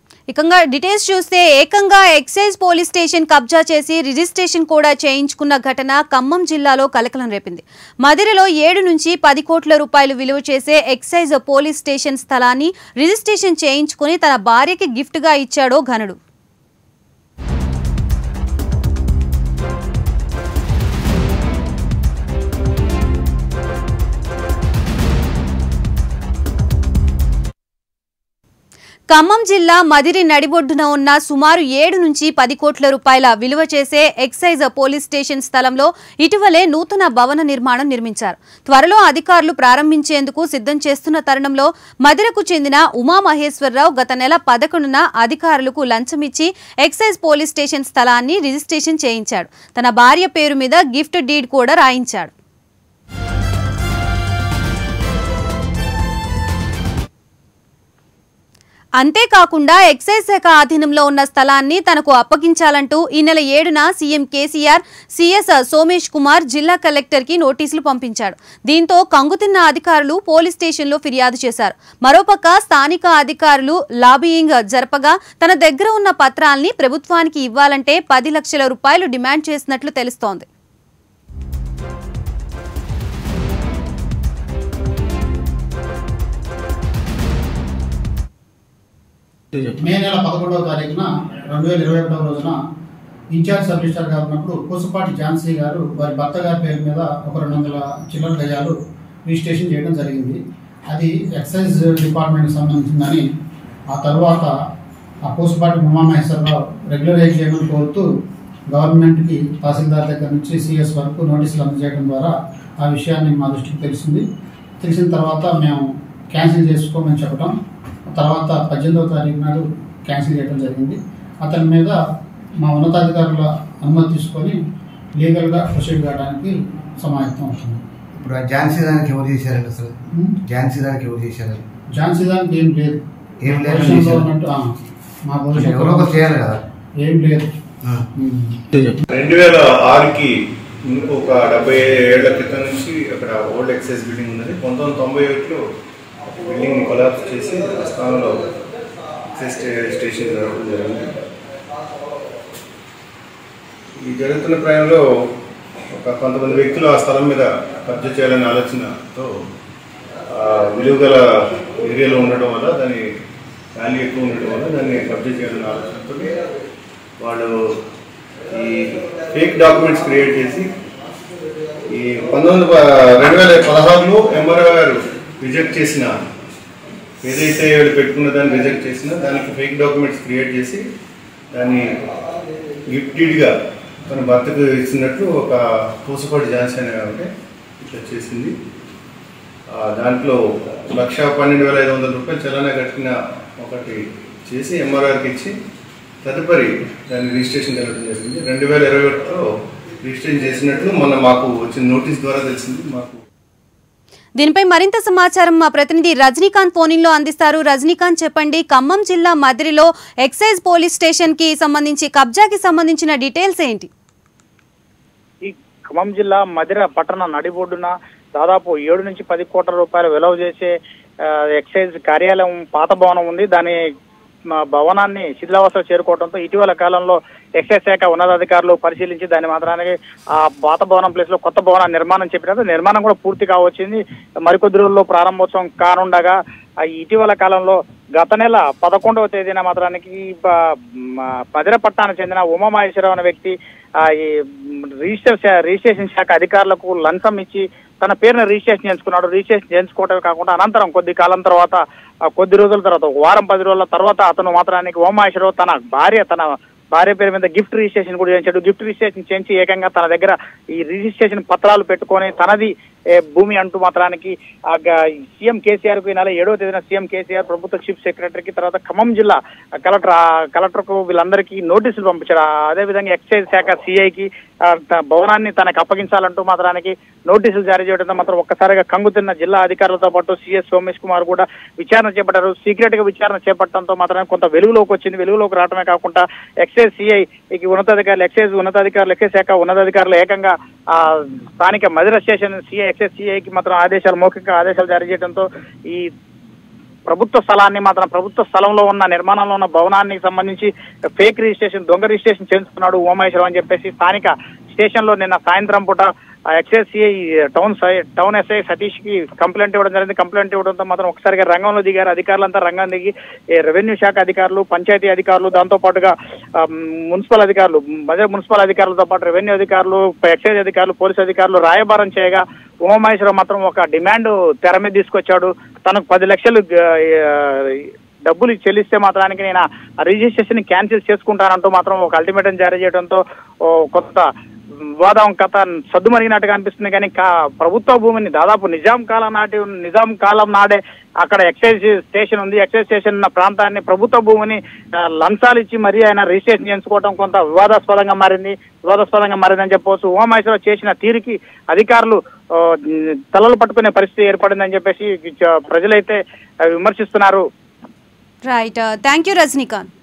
ఇకంగా details చూస్తే ఏకంగా excise police station కబ్జా చేసి రిజిస్ట్రేషన్ కూడా చేయించుకున్న ఘటన ఖమ్మం జిల్లాలో కలకలం రేపింది. మదిరలో 7 నుంచి 10 కోట్ల రూపాయలు విలువ చేసే ఎక్సైజ్ పోలీస్ స్టేషన్ స్థలాన్ని రిజిస్ట్రేషన్ చేయించుకుని తన భార్యకి గిఫ్ట్ గా ఇచ్చాడో ఘనుడు. ఖమ్మం జిల్లా మదిరి నడిబొడ్డున ఉన్న సుమారు 7 నుంచి 10 కోట్ల రూపాయల విలువ చేసే ఎక్సైజ్ పోలీస్ స్టేషన్ స్థలంలో ఇటీవలే నూతన భవన నిర్మాణం నిర్మించారు. త్వరలో అధికారులు ప్రారంభించేందుకు సిద్ధం చేస్తున్న తరుణంలో మదిరకు చెందిన ఉమామహేశ్వరరావు గత నెల 11న అధికారులకు లంచమిచ్చి ఎక్సైజ్ పోలీస్ స్టేషన్ స్థలాన్ని రిజిస్ట్రేషన్ చేయించాడు. తన భార్య పేరు మీద గిఫ్ట్ డీడ్ కూడా రాయించాడు. అంతేకాకుండా ఎక్సైజ్ శాఖ ఆధీనంలో ఉన్న స్థలాన్ని తనకు అప్పగించాలంటూ ఈ నెల 7న సీఎం కేసీఆర్ సీఎస్ సోమేష్ కుమార్ జిల్లా కలెక్టర్కి నోటీసులు పంపించాడు. దీంతో కంగుతిన్న అధికారులు పోలీస్ స్టేషన్లో ఫిర్యాదు చేశారు. మరోపక్క స్థానిక అధికారులు లాబియింగ్ జరపగా తన దగ్గర ఉన్న పత్రాల్ని ప్రభుత్వానికి ఇవ్వాలంటే 10 లక్షల రూపాయలు డిమాండ్ చేసినట్లు తెలుస్తోంది. మే నెల 11వ తారీఖున 2021 రోజున ఇన్ఛార్జ్ సబ్ రిజిస్టర్ గారు ఉన్నప్పుడు పూసపాటి ఝాన్సీ గారు వారి భర్త గారి పేరు మీద ఒక 200 చిల్లర గజాలు రిజిస్ట్రేషన్ చేయడం జరిగింది. అది ఎక్సైజ్ డిపార్ట్మెంట్కి సంబంధించిందని ఆ తర్వాత ఆ పూసపాటి ఉమామహేశ్వరరావు రెగ్యులరైజ్ చేయమని కోరుతూ గవర్నమెంట్కి తహసీల్దార్ దగ్గర నుంచి సిఎస్ వరకు నోటీసులు అందజేయడం ద్వారా ఆ విషయాన్ని మా దృష్టికి తెలిసిన తర్వాత మేము క్యాన్సిల్ చేసుకోమని చెప్పడం, తర్వాత 18వ తారీఖు నాడు క్యాన్సిల్ చేయడం జరిగింది. అతని మీద మా ఉన్నతాధికారుల అనుమతి తీసుకొని లీగల్గా ప్రొసీడ్ కావడానికి సమాయత్తం అవుతుంది. ఇప్పుడు ఝాన్సీ దానికి ఎవరు చేశారండి? అసలు ఝాన్సీ దానికి ఎవరు చేశారు? ఝాన్సీ దానికి ఏం లేదు, గవర్నమెంట్ మా భవిష్యత్తు ఎవరో ఒకరు చేయాలి కదా, ఏం లేదు. 2006కి ఒక 70 ఏళ్ల క్రితం నుంచి అక్కడ ఓల్డ్ ఎక్సైజ్ బిల్డింగ్ ఉన్నది. 1991లో బిల్డింగ్ కొలాప్స్ చేసి ఆ స్థానంలో ఎక్సైజ్ స్టేషన్ జరగడం జరిగింది. ఈ జరుగుతున్న ప్రయాణంలో కొంతమంది వ్యక్తులు ఆ స్థలం మీద కబ్జా చేయాలనే ఆలోచనతో విలువ గల ఏరియాలో ఉండటం వల్ల, దాని వాల్యూ ఎక్కువ ఉండటం వల్ల దాన్ని కబ్జా చేయాలనే ఆలోచనతో వాళ్ళు ఈ ఫేక్ డాక్యుమెంట్స్ క్రియేట్ చేసి ఈ 2016లో ఎంఆర్ఓ గారు రిజెక్ట్ చేసిన, ఏదైతే వీళ్ళు పెట్టుకున్న దాన్ని రిజెక్ట్ చేసినా దానికి ఫేక్ డాక్యుమెంట్స్ క్రియేట్ చేసి దాన్ని గిఫ్ట్ డీడ్గా తన భర్తకు ఇచ్చినట్లు ఒక పూసపాటి ఝాన్సీ అనే ఆమె ఇట్లా చేసింది. దాంట్లో 1,12,500 రూపాయలు చలానా కట్టిన ఒకటి చేసి ఎంఆర్ఆర్కి ఇచ్చి తదుపరి దాన్ని రిజిస్ట్రేషన్ జరగడం జరిగింది. 2021లో రిజిస్ట్రేషన్ చేసినట్లు మొన్న మాకు వచ్చిన నోటీస్ ద్వారా తెలిసింది. మాకు దీనిపై మరింత సమాచారం మా ప్రతినిధి రజనీకాంత్ ఫోన్లో అందిస్తారు. రజనీకాంత్, చెప్పండి, ఖమ్మం జిల్లా మదిరిలో ఎక్సైజ్ పోలీస్ స్టేషన్ కి సంబంధించి కబ్జాకి సంబంధించిన డీటెయిల్స్ ఏంటి? ఈ ఖమ్మం జిల్లా మదిర పట్టణ నడిబొడ్డున దాదాపు 7 నుంచి 10 కోట్ల రూపాయలు విలువ చేసే ఎక్సైజ్ కార్యాలయం పాత భవనం ఉంది. దాని భవనాన్ని శిథిలావస్థలో చేరుకోవడంతో ఇటీవల కాలంలో ఎక్సైజ్ శాఖ ఉన్నతాధికారులు పరిశీలించి దాని మాత్రానికి ఆ పాత భవనం ప్లేస్ లో కొత్త భవన నిర్మాణం చెప్పినట్టు నిర్మాణం కూడా పూర్తి కావచ్చింది. మరికొద్ది రోజుల్లో ప్రారంభోత్సవం కానుండగా ఇటీవల కాలంలో గత నెల 11వ తేదీన మాత్రానికి మదిర పట్టణానికి చెందిన ఉమామహేశ్వరరావు అనే వ్యక్తి ఈ రిజిస్ట్రేషన్ శాఖ అధికారులకు లంచం ఇచ్చి తన పేరును రిజిస్ట్రేషన్ చేయించుకున్నాడు. రిజిస్ట్రేషన్ చేయించుకోవటమే కాకుండా అనంతరం కొద్ది కాలం తర్వాత, కొద్ది రోజుల తర్వాత, 1 వారం 10 రోజుల తర్వాత అతను మాత్రానికి ఉమామహేశ్వరరావు తన భార్య పేరు మీద గిఫ్ట్ రిజిస్ట్రేషన్ కూడా చేయించాడు. గిఫ్ట్ రిజిస్ట్రేషన్ చేయించి ఏకంగా తన దగ్గర ఈ రిజిస్ట్రేషన్ పత్రాలు పెట్టుకొని తనది భూమి అంటూ మాత్రానికి సీఎం కేసీఆర్ కు ఈ నెల 7వ తేదీన సీఎం కేసీఆర్ ప్రభుత్వ చీఫ్ సెక్రటరీకి, తర్వాత ఖమ్మం జిల్లా కలెక్టర్కు వీళ్ళందరికీ నోటీసులు పంపించారు. అదేవిధంగా ఎక్సైజ్ శాఖ సిఐకి భవనాన్ని తనకు అప్పగించాలంటూ మాత్రానికి నోటీసులు జారీ చేయడంతో మాత్రం ఒక్కసారిగా కంగుతిన్న జిల్లా అధికారులతో పాటు సీఎస్ సోమేష్ కుమార్ కూడా విచారణ చేపట్టారు. సీక్రెట్ గా విచారణ చేపట్టడంతో మాత్రమే కొంత వెలుగులోకి వచ్చింది. వెలుగులోకి రావడమే కాకుండా ఎక్సైజ్ సిఐకి ఉన్నతాధికారులు, ఎక్సైజ్ శాఖ ఉన్నతాధికారులు ఏకంగా స్థానిక మదిర స్టేషన్ ఎక్సైజ్ సిఐకి మాత్రం మౌఖిక ఆదేశాలు జారీ చేయడంతో ఈ ప్రభుత్వ స్థలాన్ని మాత్రం ప్రభుత్వ స్థలంలో ఉన్న నిర్మాణంలో ఉన్న భవనానికి సంబంధించి ఫేక్ రిజిస్ట్రేషన్, దొంగ రిజిస్ట్రేషన్ చేస్తున్నాడు ఉమామహేశ్వరరావు అని చెప్పేసి స్థానిక స్టేషన్ లో నిన్న సాయంత్రం పూట ఎక్సైజ్ టౌన్ ఎస్ఐ సతీష్ కి కంప్లైంట్ ఇవ్వడం జరిగింది. కంప్లైంట్ ఇవ్వడంతో మాత్రం ఒకసారిగా రంగంలో దిగారు. అధికారులంతా రంగం దిగి రెవెన్యూ శాఖ అధికారులు, పంచాయతీ అధికారులు, దాంతో పాటుగా మున్సిపల్ అధికారులు, మున్సిపల్ అధికారులతో పాటు రెవెన్యూ అధికారులు, ఎక్సైజ్ అధికారులు, పోలీసు అధికారులు రాయబారం చేయగా ఉమామహేశ్వరరావు మాత్రం ఒక డిమాండ్ తెర మీద తీసుకొచ్చాడు. తనకు 10 లక్షలు డబ్బులు చెల్లిస్తే మాత్రానికి నేను రిజిస్ట్రేషన్ క్యాన్సిల్ చేసుకుంటానంటూ మాత్రం ఒక అల్టిమేటం జారీ చేయడంతో కొత్త వివాదం కథ సద్దుమరిగినట్టుగా అనిపిస్తుంది. కానీ ప్రభుత్వ భూమిని దాదాపు నిజాం కాలం నాడే అక్కడ ఎక్సైజ్ స్టేషన్ ఉంది. ఎక్సైజ్ స్టేషన్ ఉన్న ప్రాంతాన్ని ప్రభుత్వ భూమిని లంచాలు ఇచ్చి మరీ ఆయన రిజిస్ట్రేషన్ చేసుకోవడం కొంత వివాదాస్పదంగా మారిందని చెప్పవచ్చు. ఉమామహేశ్వరరావు చేసిన తీరుకి అధికారులు తలలు పట్టుకునే పరిస్థితి ఏర్పడిందని చెప్పేసి ప్రజలైతే విమర్శిస్తున్నారు. Right, thank you Rajinikanth.